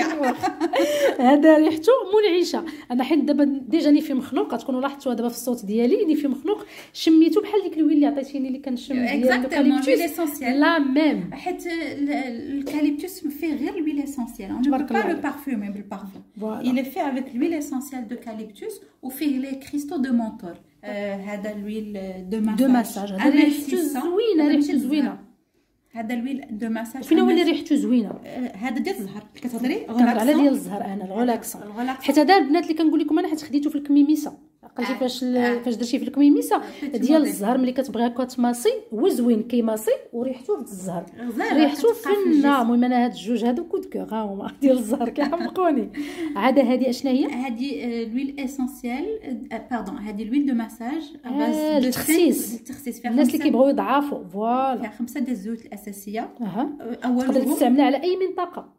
هذا ريحته منعشه. انا حيت دابا ديجا ني في مخنوق تكونوا لاحظتوا دابا في الصوت ديالي ني في مخنوق شميتو بحال ديك الويل اللي عطيتيني اللي كنشم ديال الكاليبتوس لا ميم. حيت الكاليبتوس فيه غير الويل اسونسيال اون نو با لو بارفومي بالبارفوم il est fait avec l'huile essentielle de calyptus وفيه لي كريستو دو مونتور. هذا الويل دو مساج هذا ريحته زوينه ريحته زوينه. هذا الويل دو مساج فين هو اللي ريحته زوينه. هذا ديال الزهر كتهضري كنهضر على ديال الزهر انا الغلاكسون. حيت هذا البنات اللي كنقول لكم انا حيت خديتو في الكميميسه عقلتي فاش فاش درتي في الكميميسه ديال الزهر ملي كتبغيها كتماصي هو زوين كيماصي وريحته الزهر ريحته فنه. المهم انا هاد الجوج هادو كود كور ها هما ديال الزهر كيحمقوني. عاد هذه اشنا هي هذه الويل اسونسيال باردون هذه الويل دو مساج باز دو التخسيس التخسيس فيها الناس اللي كيبغيو يضعفوا فوالا فيها خمسه ديال الزيوت الاساسيه. اها اولهم تقدر تستعملها على اي منطقه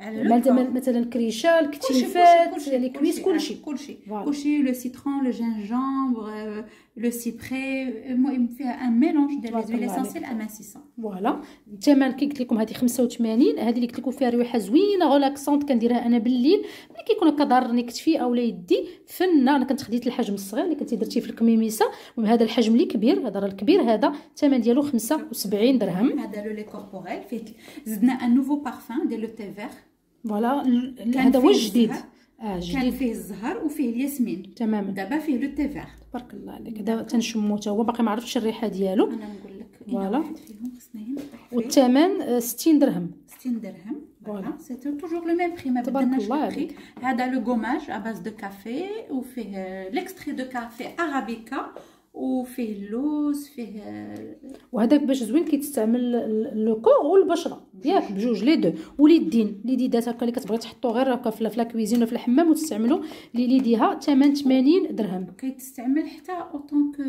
مثلا الكريشه الكتيفات يعني كويس كلشي كلشي كلشي لو سيترون لو جينجامبر لو سيبري. المهم فيها ان ميلونج ديال لي زويل اسونسيال اماسيسون فوالا. الثمن كي قلت لكم هذه خمسة وثمانين. هذه اللي قلت لكم فيها ريحه زوينه غولاكسونت كنديرها انا بالليل ملي كيكون كضرني كتفي اولا يدي فنه. انا كنت خديت الحجم الصغير اللي كنتي درتيه في الكميميسه. المهم هذا الحجم اللي كبير هذا راه الكبير هذا الثمن ديالو خمسة وسبعين درهم. هذا لو لي كوربوريل فيه زدنا ان نوفو بارفان ديال لو تي فير فوالا. هذا هو الجديد اه جديد كان فيه الزهر وفيه الياسمين تماما. دابا فيه لو تي فير تبارك الله عليك. دابا تنشمو حتى هو باقي ما عرفتش الريحه ديالو. انا نقول لك فوالا فيهم خصنا والثمن ستين درهم ستين درهم. فوالا سي توجور لو ميم بري ما بدلناش البري. هذا لو غوماج ا باز دو كافي وفيه ليكستري دو كافي ارابيكا وفيه اللوز فيه وهذاك باش زوين كيتستعمل لو كور والبشره ياك بجوج لي دو واليدين ليديدات هكا اللي كتبغي تحطو غير هكا في لا كويزين ولا في الحمام وتستعملوا لي ليديها ثمن ثمانين درهم. كيتستعمل حتى اوطون كو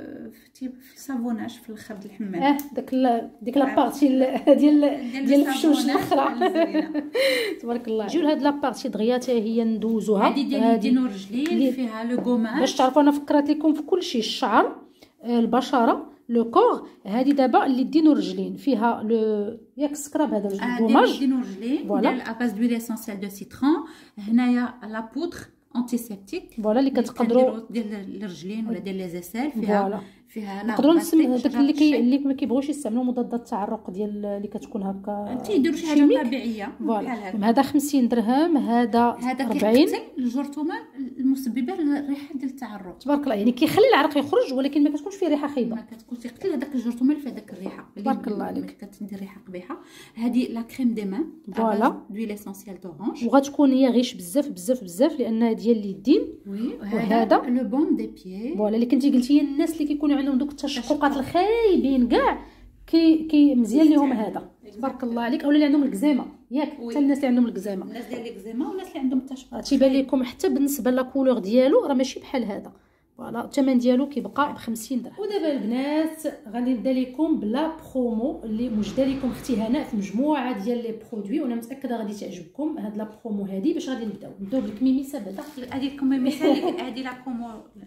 في الصابوناج في الخرد الحمام. اه داك ديك لابارتي ديال ديال الفشوش الاخرى تبارك الله. نجيو لهاد لابارتي دغيا حتى هي ندوزوها. هذه ديال اليدين والرجلين فيها لو غوماج باش تعرفوا انا فكرت لكم في كل شيء. الشعر البشره لو كور. هذه دابا اللي يدين ورجلين فيها لو ياك سكراب هذا الكوماج يدين ورجلين فوالا اباز دويل اسونسيال دو سيترون. هنايا لا بودر انتيسيبتيك فوالا اللي كتقدروا ديال الرجلين ولا ديال لي زيسيل فيها فوالا. فيها نقدروا نسمي داك اللي كي اللي ما كيبغوش يستعملوا مضادات التعرق ديال اللي كتكون هكا تيديروا شي حاجه طبيعيه بحال هكا. هذا خمسين درهم، هذا هذا أربعين. كيقتل الجرثومه المسببه للريحه ديال التعرق تبارك الله. يعني كيخلي العرق يخرج ولكن ما كتكونش فيه ريحه خايبه، ما كتكونش يقتل هذاك الجرثومه اللي في هذاك الريحه تبارك الله عليك. كتدير ريحه قبيحه. هذه لا كريم دي مان فوالا دويل اسونسيال دورانج وغتكون هي غيش بزاف بزاف بزاف لان ديال اليدين. وهذا لو بوم دي بيي فوالا اللي كنتي قلتي الناس اللي كيكونوا عندهم دوك التشققات الخايبين كاع كي كي مزيان ليهم هذا تبارك الله عليك. اولا اللي عندهم الكزيمه ياك حتى الناس اللي عندهم الكزيمه، الناس ديال الكزيمه والناس اللي عندهم التشقق تيبان لكم حتى بالنسبه لا كولور ديالو راه ماشي بحال هذا. فوالا الثمن ديالو كيبقى ب خمسين درهم. ودابا البنات غادي نبدا لكم بلا برومو اللي موجده لكم اختي هناء في مجموعه ديال لي برودوي وانا متاكده غادي تعجبكم هاد لا برومو هذه. باش غادي نبداو نبداو بالكميميسه بعدا. هذه الكميميسه هذه لا برومو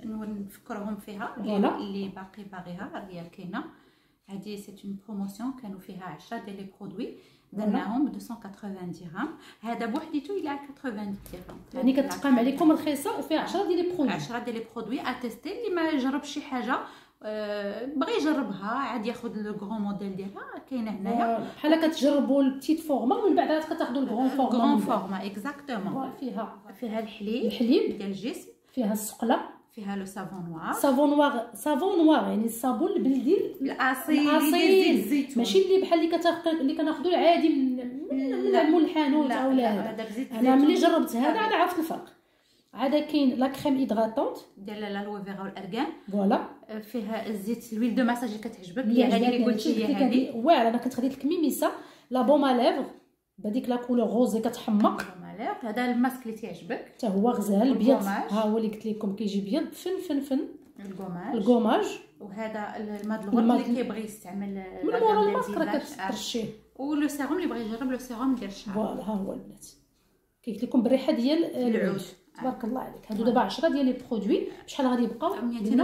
نفكرهم فيها اللي باقي باغيها هي كاينه. هذه سي اون بروموسيون كانوا فيها عشرة ديال لي برودوي درناهم ب مئتين وثمانين درهم. هذا بوحديته الى ثمانين درهم يعني كتقام عليكم رخيصه وفيها عشرة ديال لي برودوي عشرة ديال لي برودوي اتيستي. اللي ما جرب شي حاجه أه بغى يجربها عاد ياخذ لو غران موديل ديالها كاينه هنايا بحال كتجربوا البتيت فورما ومن بعد عاد كتاخذوا الغران فورما. الغران فورما اكزاكتومون. فيها فيها الحليب الحليب ديال الجسم، فيها السقله، فيها لو سافون نوار. سافون نوار سافون نوار يعني الصابون البلدي الاصيل الاصيل ماشي اللي بحال اللي كتاخذ اللي كناخذوا العادي من من مول الحانوت او لا. هذا انا ملي جربت هذا عاد عرفت الفرق. عاد كاين لا كريم هيدراتونت ديال الالوي فيرا والارغان فوالا فيها الزيت الويل دو مساج اللي كتعجبك هي هذه اللي قلتي هي هذه واعره. انا كنت خديت الكميميسه لا بوما ليفر بهذيك لا كولور روزي كتحمق. هذا الماسك اللي تيعجبك حتى هو غزال بيض. ها هو اللي قلت لكم كيجي بيض فن فن فن الكوماج الكوماج. وهذا الماد الغرب اللي كيبغي يستعمل من مورا الماسك راه كترشيه. ولو سيروم اللي بغى يجرب لو سيروم ديال الشعر فوالا ها هو البنات قلت لكم بالريحه ديال العود تبارك الله عليك. هادو دابا عشرة ديال لي برودوي بشحال غادي يبقاو؟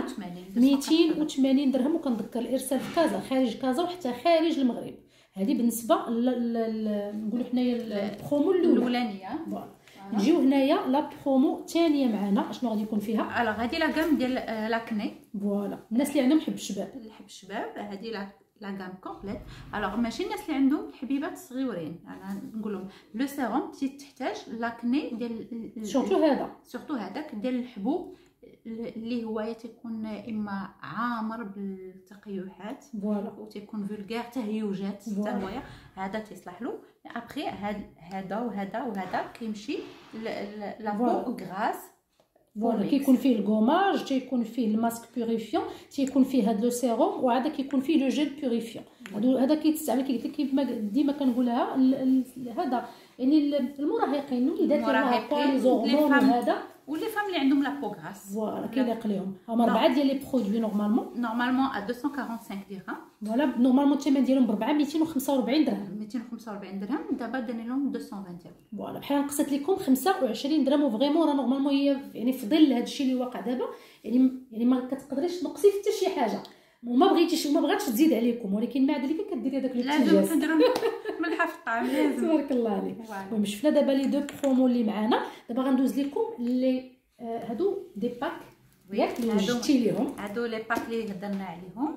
مئتين وثمانين درهم. وكنذكر الارسال في كازا خارج كازا وحتى خارج المغرب. هذه بالنسبه نقولوا حنايا البرومو الاولانيه. فوالا نجيو هنايا لا برومو الثانيه معنا اشنو غادي يكون فيها؟ الوغ هذه لا غام ديال لاكني فوالا الناس اللي عندهم حب الشباب الحب الشباب هذه لا لا غام كومبليت. الوغ ماشي الناس اللي عندهم الحبيبات الصغيورين انا نقول لهم لو سيروم تحتاج لاكني ديال سورتو هذا سورتو هذاك ديال الحبوب اللي هو تيكون اما عامر بالتقيحات فوالا وتيكون فولغير تهيجات حتى هو هذا تيصلح له. ابري هذا وهذا وهذا كيمشي لا بو غراس. فوالا كيكون فيه الكوماج تيكون فيه الماسك بيوريفيون تيكون فيه هذا لو سيروم وهذا كيكون فيه لو جيل بيوريفيون. هذا كيتستعمل كيما ديما كنقولها هذا يعني المراهقين الوليدات المراهقين لي زورمون هذا ولي فام اللي عندهم لا بو غراس فوالا كيليق ليهم. هما اربعه ديال لي برودوي نورمالمون نورمالمون ا مئتين وخمسة وأربعين درهم. فوالا نورمالمون الثمن ديالهم بربعه مئتين وخمسة وأربعين درهم. مئتين وخمسة وأربعين درهم دابا درنا لهم مئتين وعشرين درهم. فوالا بحال نقصت لكم خمسة وعشرين درهم وفريمون راه نورمالمون هي يعني في ظل هذا الشيء اللي واقع دابا يعني يعني ما كتقدريش تنقصي حتى شي حاجه وما بغيتيش وما بغاتش تزيد عليكم ولكن مع ذلك كديري هذاك الاتجاه لازم نديرو ملحه في الطعام لازم. تبارك الله عليك. المهم شفنا دابا لي دو برومو اللي معانا. دابا غندوز لكم لي هادو دي باك ياك اللي جبتي ليهم. هادو لي باك اللي هضرنا عليهم.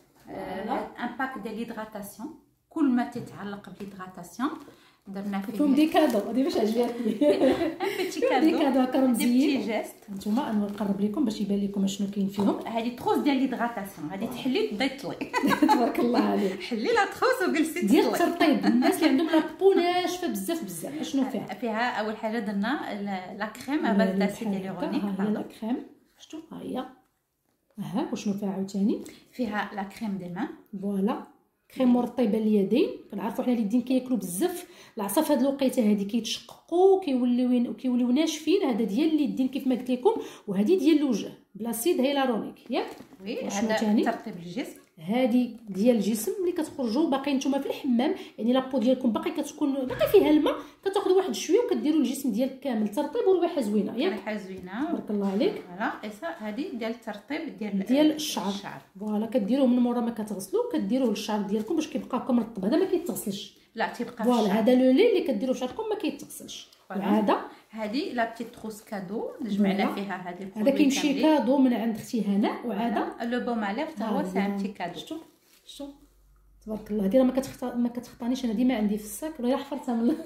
ان باك ديال ليدغاتاسيون كل ما تتعلق بالهيدغاتاسيون درنا فيه فيهم دي كادو. هادي باش عجبتني ان بيتي كادو دي كادو هكا مزيين دي جيست. نتوما انا نقرب لكم باش يبان لكم شنو كاين فيهم. هذه تروس ديال ليدغاتاسيون هذه تحلي تبدا تطلي. تبارك الله عليك. حلي لا تروس وجلسي تطلي ديال الترطيب. الناس اللي عندهم لا بو ناشفه بزاف بزاف شنو فيها؟ فيها اول حاجه درنا لا كريم اباز لاسيد هيالورونيك. ها هي لا كريم شفتوا ها هي ها وشنو فيها عاوتاني؟ فيها لا كريم دي مان فوالا كريم مرطبه اليدين. كنعرفوا حنا اليدين كياكلوا بزاف العصا في هذه الوقيته هذه كيتشققوا كيوليو كيوليو ناشفين. هذا ديال اليدين كيف ما قلت لكم وهذه ديال الوجه بلاسيد هيالورونيك ياك. وي هذا ترطيب الجسم هذه ديال الجسم ملي كتخرجوا باقيين نتوما في الحمام، يعني لابو ديالكم باقي كتكون باقي فيها الماء، كتاخذوا واحد شويه وكديروا الجسم ديالك كامل ترطيب وريحه زوينه ياك. ريحه زوينه تبارك الله عليك. فوالا ايسا هذه ديال الترطيب ديال ديال الشعر. فوالا كديروه من مورا ما كتغسلوا، كديروه للشعر ديالكم باش كيبقى هكا مرطب. هذا ما كيتغسلش، لا تيبقى فوالا هذا لو لي اللي كديروه في شعركم ما كيتغسلش. وهذا هذه لا بتيت تروس كادو جمعنا فيها هذه هذا كيمشي كادو من عند اختي هناء. وهذا لو بوم عليه حتى هو سي ان بتي كادو. شفتوا شفتوا تبارك الله. هذه ما كتخطا ما كتخطانيش، انا ديما عندي في الساك ولا حفرتها من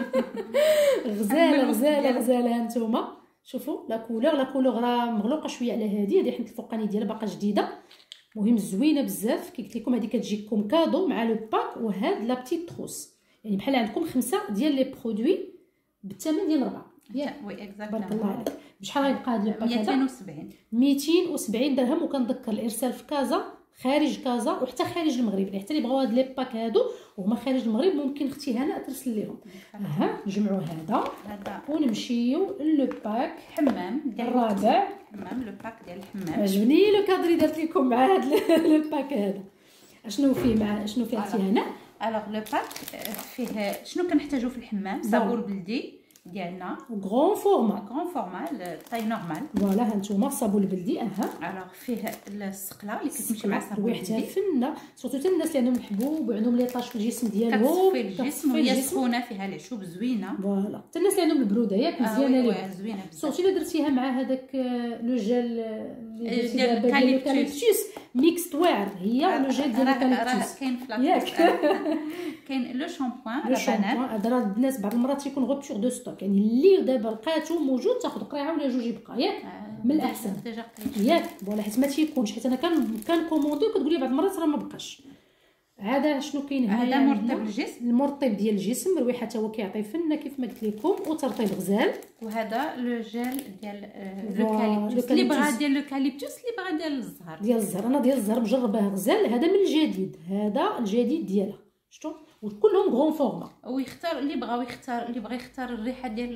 غزاله غزاله غزاله. هانتوما شوفوا لا كولور، لا كولور راه مغلوقه شويه على هذه، هذه حيت الفوقاني ديالها باقا جديده، مهم زوينه بزاف. كي قلت لكم هذه كتجيكم كادو مع لو باك وهاد لا بتيت تروس، يعني بحال عندكم خمسه ديال لي برودوي بالثمن ديال ربعه. ياك وي اكزاكتومون. بارك الله عليك. بشحال غيبقى هذا الباك هذا؟ مئتين وسبعين مئتين وسبعين درهم. وكنذكر الارسال في كازا، خارج كازا وحتى خارج المغرب، يعني حتى اللي بغاو هاد لي باك هادو وهما خارج المغرب ممكن اختي هناء ترسل لهم. ها نجمعوا هذا هذا ونمشيو لو باك حمام ديال الرابع. حمام لو باك ديال الحمام. عجبني لو كادر اللي درت لكم مع هاد لو باك هذا. اشنو فيه مع اشنو فيه اختي هناء؟ الوغ لو باك فيه شنو كنحتاجو في الحمام؟ صابون بلدي ديالنا غران فورما، غران فورما طاي نورمال. فوالا هانتوما الصابون البلدي. اها الوغ فيه السقله اللي كتمشي مع الصابون ريحتها فنه، سورتو حتى الناس اللي عندهم الحبوب وعندهم لي طاش في الجسم ديالهم، كتصفي الجسم وهي سخونه فيها العشوب زوينه. فوالا حتى الناس اللي عندهم البروده ياك مزيانه ليهم. آه زوينه بزاف. سورتو الا درتيها مع هذاك لو جيل اللي ديال الكاليبتوس ميكس واعر، هي لو جيل ديال الكاليبتوس كاين في لاكاس. كاين لو شامبوان لو شامبوان. هذا راه الناس بعض المرات تيكون غوبتور دو ستوك، يعني اللي دابا لقاتو موجود تاخذ قريعه ولا جوج يبقى ياك من الاحسن ياك. فوالا حيت ما تيكونش، حيت انا كان كان كوموندي وكتقولي بعض المرات راه ما بقاش. هذا شنو كاين هنا؟ هذا مرطب الجسم، المرطب ديال الجسم، الريحه حتى هو كيعطي فنه كيف ما قلت لكم وترطيب غزال. وهذا لو جيل ديال لوكاليبتوس اللي بغا ديال لوكاليبتوس اللي بغا ديال الزهر. ديال الزهر انا ديال الزهر مجرباه غزال. هذا من الجديد، هذا الجديد ديالها شفتوا، وكلهم غون فورما. ويختار اللي بغاو يختار اللي بغى يختار الريحه ديال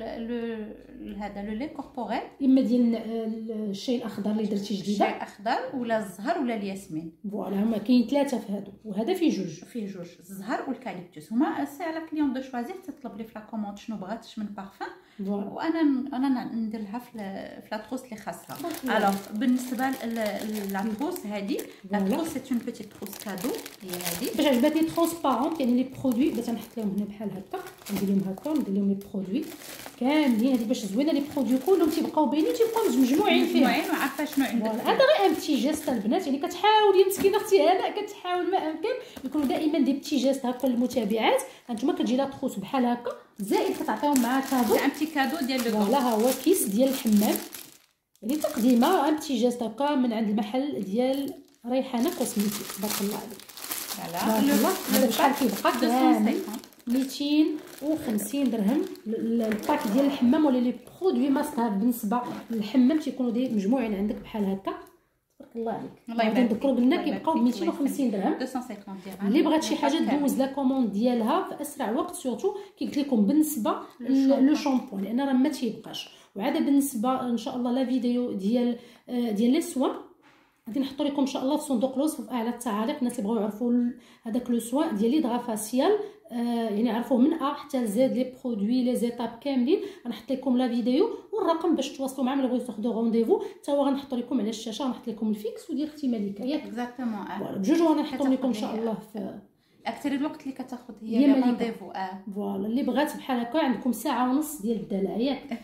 هذا لو لي كوربوريل، اما ديال الشاي الاخضر اللي درتي جديده، الشاي الاخضر ولا الزهر ولا الياسمين. فوالا هما كاين ثلاثه في هادو، وهذا فيه جوج فيه جوج الزهر والكاليبتوس. هما سي على كليون دو شوازير تطلب لي في لا كوموند شنو بغات من بارفان، وانا انا ندير لها في في لا تروس اللي خاصها. الوغ بالنسبه لا تروس هذه، لا تروس سي اون بيتيت تروس كادو هي هذه. باش عجبتني ترونسبارونت، يعني لي برودوي باش نحط لهم هنا بحال هكا، ندير لهم هكا ندير لهم لي برودوي كاملين. هذه باش زوينه، لي برودوي كلهم تيبقاو باينين تيبقاو مجموعين فيها، مجموعين وعارفه شنو عندك. هذا غير ان بتي جيست البنات، يعني كتحاولي مسكينه اختي هناء كتحاول ما امكن يكونوا دائما دي بتي جيست هكا للمتابعات. هانتوما كتجي لا تروس بحال هكا، زائد كتعطيهم معاه كادو، ان بتي كادو ديال لو فوالا ها هو كيس ديال الحمام، يعني تقديمه ان بتي جيست هكا من عند المحل ديال ريحانه كوسميتيك. تبارك الله عليك. فوالا هذا بشحال كيبقى؟ كامل مئتين وخمسين درهم الباك ديال الحمام ولا لي برودوي ماستر. بالنسبه للحمام تيكونوا دي مجموعين عندك بحال هكا. تبارك الله عليك. الله يبارك نذكروا قلنا كيبقاو ب مئتين وخمسين درهم. مئتين وخمسين درهم. اللي بغات شي حاجه دوز لا كوموند ديالها في اسرع وقت، سورتو كي قلت لكم بالنسبه لو شامبو لان راه ما تيبقاش. وعاد بالنسبه ان شاء الله لا فيديو ديال ديال لي سوان غادي نحطوا لكم ان شاء الله في صندوق الوصف في اعلى التعاليق، الناس اللي بغاو يعرفوا هذاك لو سوان ديال لي دغا فاسيال، آه يعني عرفوه من ا حتى زد لي برودوي لي زيتاب كاملين. غنحط لكم لا فيديو والرقم باش تواصلوا معنا ملي بغيتو تاخذوا رونديفو، حتى هو غنحطوا لكم على الشاشه. غنحط لكم الفيكس وديال اختي مليكه ياك اكزاكتومون. فوالا بجوج غنحطهم لكم ان شاء الله في اكثر الوقت اللي كتاخذ هي رونديفو. اه فوالا اللي بغات بحال هكا عندكم ساعه ونص ديال الدلع ياك.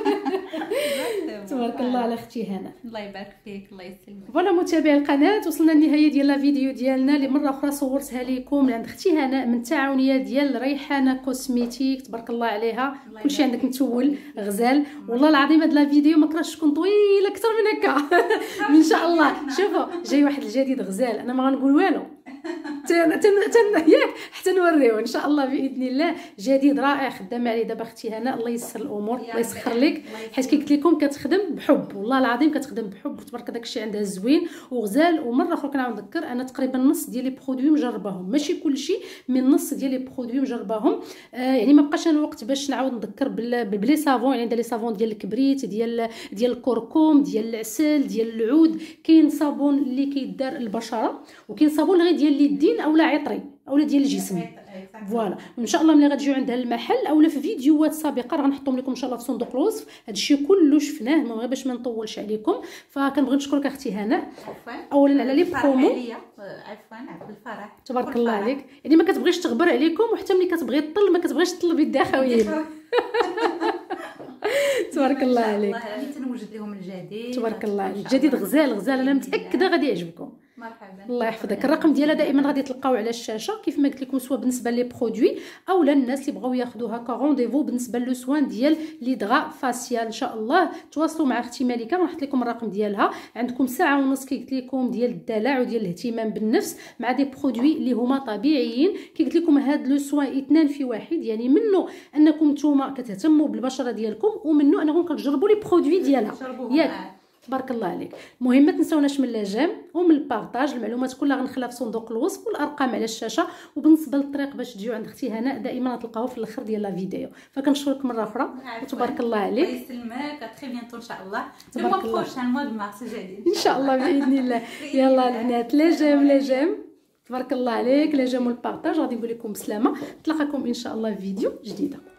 تبارك الله على اختي هنا. الله يبارك فيك الله يسلمك. فوالا متابعي القناه، وصلنا للنهايه ديال لا فيديو ديالنا اللي مره اخرى صورتها لكم من عند اختي هناء من التعاونيه ديال ريحانه كوسميتيك. تبارك الله عليها، كلشي عندك متول غزال. والله العظيم هاد لا فيديو ما كرهتش تكون طويله اكثر من هكا. ان شاء الله. شوفوا جاي واحد الجديد غزال، انا ما غنقول والو. تن تن ياك حتى نوريو ان شاء الله باذن الله. جديد رائع خدامه عليه دابا اختي هنا، الله ييسر الامور، الله يسخر لك، حيت كي قلت لكم كتخدم بحب، والله العظيم كتخدم بحب تبارك داكشي عندها زوين وغزال. ومره اخرى كنعاود نذكر انا تقريبا نص ديال لي برودوي مجرباهم، ماشي كلشي من نص ديال لي برودوي مجرباهم. آه يعني ما بقاش انا الوقت باش نعاود نذكر بلي سافون، يعني لي سافون ديال الكبريت، ديال ديال الكركم، ديال العسل، ديال العود. كاين صابون اللي كيدار البشره، وكاين صابون غير ديال اليدين اولا عطري اولا ديال الجسم. فوالا ان شاء الله ملي غتجيو عند المحل اولا في فيديوهات سابقه راه غنحطهم لكم ان شاء الله في صندوق الوصف. هادشي كله شفناه من غير باش ما نطولش عليكم. فكنبغي نشكرك اختي هناء اولا على لي برومو. عفوا عفوا الفرح تبارك الله عليك، يعني ما كتبغيش تغبر عليكم، وحتى ملي كتبغي تطل ما كتبغيش تطلبي الدخاويين. تبارك الله عليك، والله راني تنوجد لهم الجديد. تبارك الله عليك، جديد غزال غزال، انا متاكده غادي يعجبكم. مرحبا، الله يحفظك. الرقم ديالها دائما غادي تلقاو على الشاشه كيف ما قلت لكم، سواء بالنسبه لي برودوي اولا الناس اللي بغاو ياخذوا هكا رونديفو بالنسبه لو سوان ديال لي دغا فاسيال. ان شاء الله تواصلوا مع اختي ملكه، نحط لكم الرقم ديالها. عندكم ساعه ونص كي قلت لكم ديال الدلع وديال الاهتمام بالنفس مع دي برودوي اللي هما طبيعيين. كي قلت لكم هاد لو سوان اثنان في واحد، يعني منه انكم نتوما كتهتموا بالبشره ديالكم، ومنه انكم كتجربوا لي برودوي ديالها ياك. تبارك الله عليك. المهم ما تنساوناش من لاجام ومن البارطاج، المعلومات كلها غنخليها في صندوق الوصف والارقام على الشاشه. وبالنسبه للطريق باش تجيو عند اختي هناء دائما غتلقاوها في الاخر ديال لا فيديو. فكنشكرك مره اخرى وتبارك الله عليك. الله يسلمك، تري بيانتو ان شاء الله. تبارك الله الموا دو مارس جديد ان شاء الله باذن الله. يلا البنات لاجام لاجام تبارك الله عليك، لاجام والبارطاج. غادي نقول لكم بسلامه، نتلاقاكم ان شاء الله في فيديو جديده.